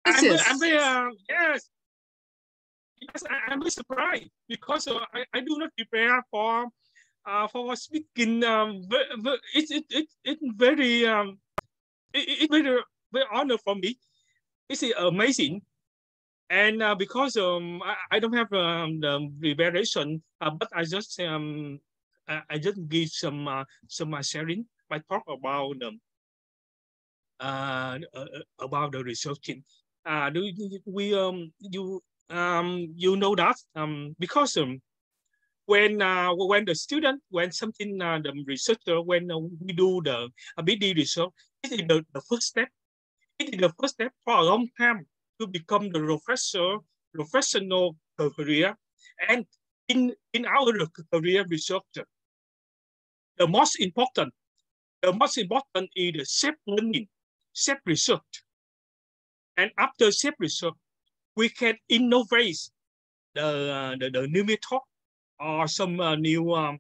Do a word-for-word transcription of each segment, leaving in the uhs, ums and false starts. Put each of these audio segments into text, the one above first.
Yes, I'm, yes. I'm very, uh, yes, yes, I, I'm very surprised because uh, I, I do not prepare for uh, for speaking. Um, it's it, it, it's very um, it, it's very very honor for me. It's amazing, and uh, because um, I, I don't have um, the preparation, uh, but I just um, I, I just give some uh, some uh, sharing my talk about um, uh, uh, about the researching. Uh, do you- we um you um you know that um because um when uh, when the student when something uh, the researcher when uh, we do the uh, B D research, it is the, the first step. It is the first step for a long time to become the professor professional career. And in in our career research, the most important the most important is the self learning, self research. And after self research, we can innovate the uh, the, the new method or some uh, new um,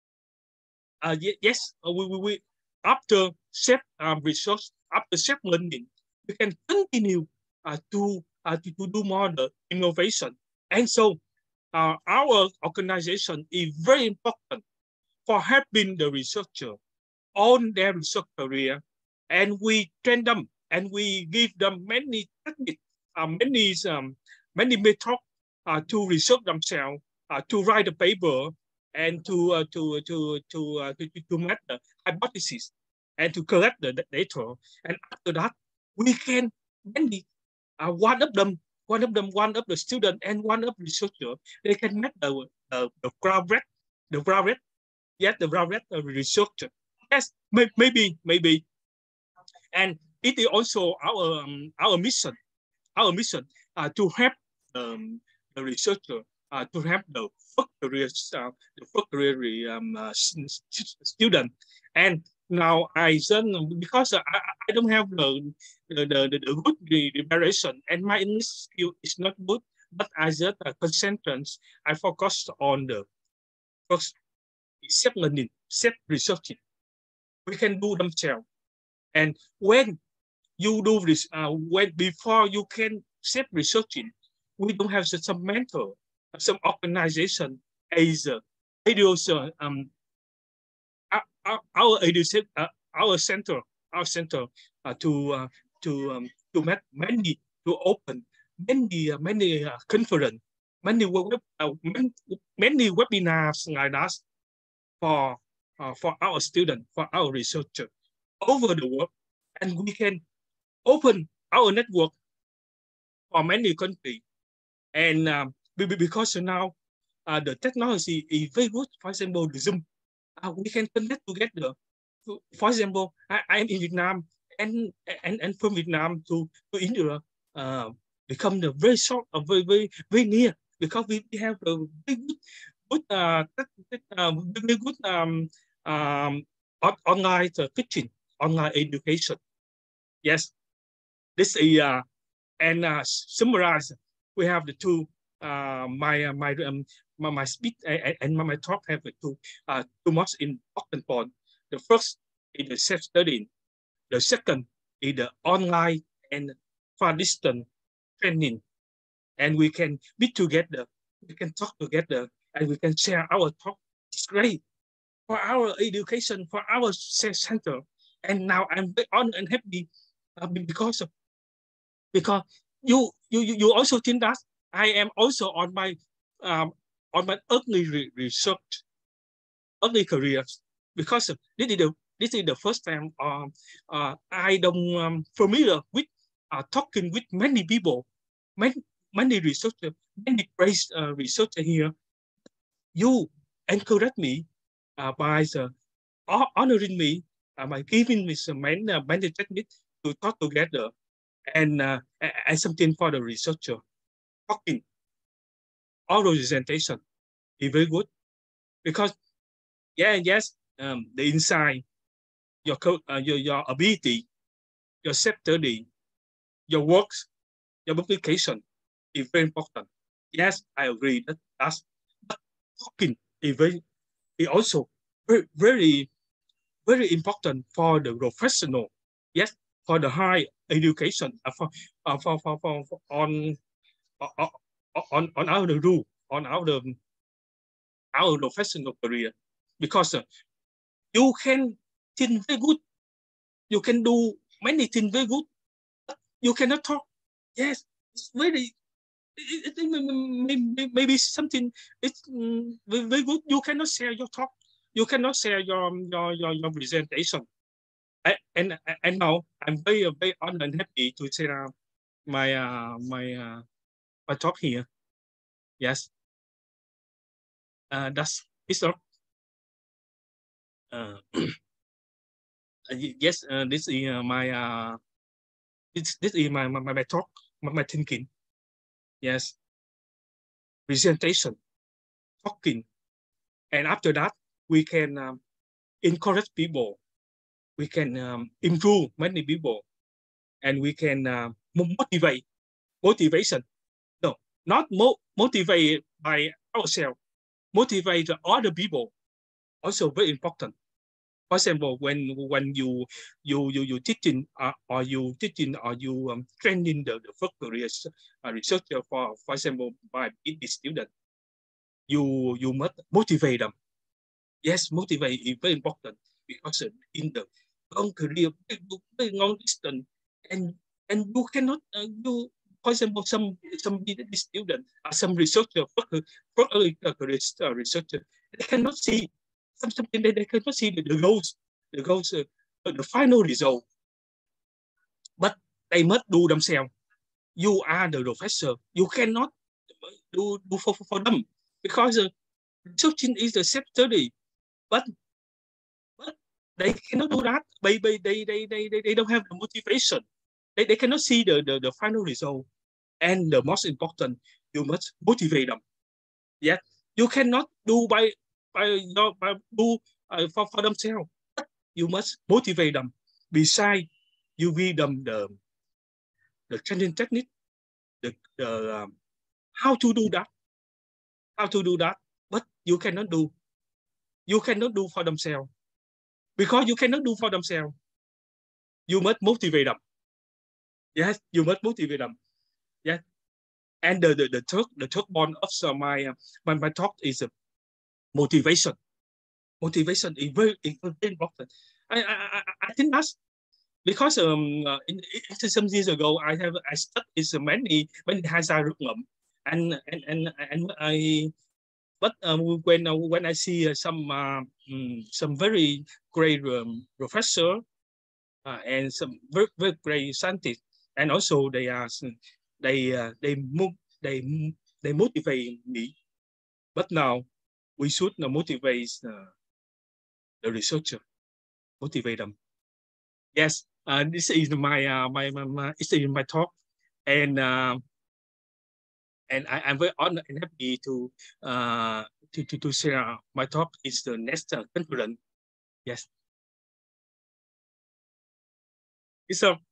uh, yes uh, we, we, we after self um, research, after self learning, we can continue uh, to, uh, to to do more the innovation. And so uh, our organization is very important for helping the researcher on their research career, and we train them and we give them many techniques, uh, many um, many methods uh, to research themselves, uh, to write a paper, and to uh, to to to, uh, to to make the hypothesis and to collect the data. And after that, we can many uh, one of them, one of them, one of the student and one of the researcher, they can make the the, the graduate, the graduate, yes, the graduate uh, researcher. Yes, may, maybe, maybe, and it is also our um, our mission, our mission uh, to help um, the researcher uh, to help the first career uh, the first career um, uh, student. And now I just because I, I don't have the the, the, the good preparation and my English skill is not good, but I just uh, concentrate. I focus on the first self learning, self researching. We can do themselves. And when you do this, uh, when before you can self researching, we don't have some mentor, some organization as uh, uh, um, our, our education, uh, our center, our center uh, to uh, to um, to make many to open many uh, many uh, conference, many web, uh, many, many webinars like that for uh, for our student, for our researcher over the world, and we can open our network for many countries. And um, because now uh, the technology is very good. For example, the Zoom, uh, we can connect together. For example, I, I am in Vietnam, and and and from Vietnam to to India, uh, become the very short, uh, very very very near because we have a very good, good uh, uh, very good um, um, online uh, teaching, online education. Yes, this is uh, and uh, summarize. We have the two. Uh, my uh, my um, my, my speech and, and my, my talk have the two uh, two most important point. The first is the self studying. The second is the online and far distance training. And we can be together. We can talk together, and we can share our talk. It's great for our education, for our center. And now I'm very honored and happy uh, because of because you you you also think that I am also on my um, on my early re research, early careers, because this is the this is the first time um, uh, I don't um, familiar with uh, talking with many people, many many researchers, many great uh, researchers here. You encourage me uh, by the honoring me uh, by giving me some many, uh, many techniques to talk together and uh, and something for the researcher. Talking, oral presentation is very good because yeah, yes, um, the insight, your uh, your your ability, your self study, your works, your publication is very important. Yes, I agree that that's but talking is very is also very very very important for the professional. Yes, for the high education uh, for, uh, for, for, for, for on uh, on on our rule on our our professional career, because uh, you can think very good, you can do many things very good, but you cannot talk. Yes, it's very it, it, maybe something it's very good. You cannot share your talk, you cannot share your your your, your presentation. And, and and now I'm very very honored and happy to share my uh, my uh, my talk here. Yes, uh, that's it's all. Uh, yes, uh, this is uh, my uh, this this is my my, my talk, my, my thinking. Yes, presentation, talking, and after that we can um, encourage people, we can um, improve many people, and we can uh, motivate motivation. No, not mo motivate by ourselves, motivate other people. Also very important. For example, when when you you you you teaching uh, or you teaching or you um, training the, the first career uh, researcher for for example by the student, you you must motivate them. Yes, motivate is very important, because in the long career, very long distance, and and you cannot uh, you for example some some student uh, some researcher first, first career uh, researcher, they cannot see something, they, they cannot see the, the goals the goals uh, the final result, but they must do themselves. You are the professor, you cannot do, do for, for them, because uh, researching is a self study, but but they cannot do that. They they they they they, they don't have the motivation. They, they cannot see the, the the final result. And the most important, you must motivate them. Yeah, you cannot do by by your by do uh, for for themselves. You must motivate them. Besides, you give them the the training technique, the, the um, how to do that, how to do that. But you cannot do, you cannot do for themselves, because you cannot do for themselves. You must motivate them. Yes, you must motivate them. Yes, and the the, the third the third one of uh, my, uh, my my talk is uh, motivation. Motivation is very, is very important. I I I think that's because um uh, in, in, some years ago I have I studied many many Hanja Rukngam, and and and and I but um, when uh, when I see uh, some uh, um, some very great um, professor uh, and some very, very great scientists, and also they are they uh, they move they they motivate me. But now we should uh, motivate uh, the researcher, motivate them. Yes, uh, this is my uh, my, my, my this is my talk, and uh, and I, I'm very honored and happy to uh, to, to to share my talk. Is the next uh, conference. Yes. So